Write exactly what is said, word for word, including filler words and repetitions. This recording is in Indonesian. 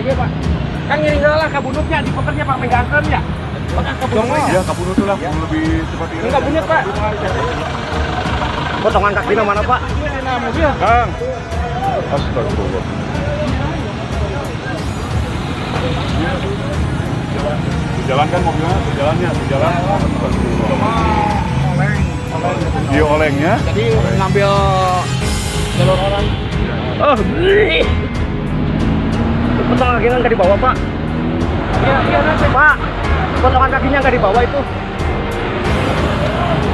Iya Pak. Kan ngiri lah kabunutnya di pokernya Pak megangkeun ya. Bakal kabunut. Ya kabunut lah lebih seperti ini. Enggak bunyi Pak. Potongan kakinya mana Pak? Nah, mobil. Kang. Astagfirullah. Dijalankan mobilnya, dijalannya, dijalan. Dia olengnya. Jadi ngambil jalur orang. Oh, potongan kakinya nggak dibawa Pak. Iya, iya nanti Pak. Potongan kakinya nggak dibawa itu.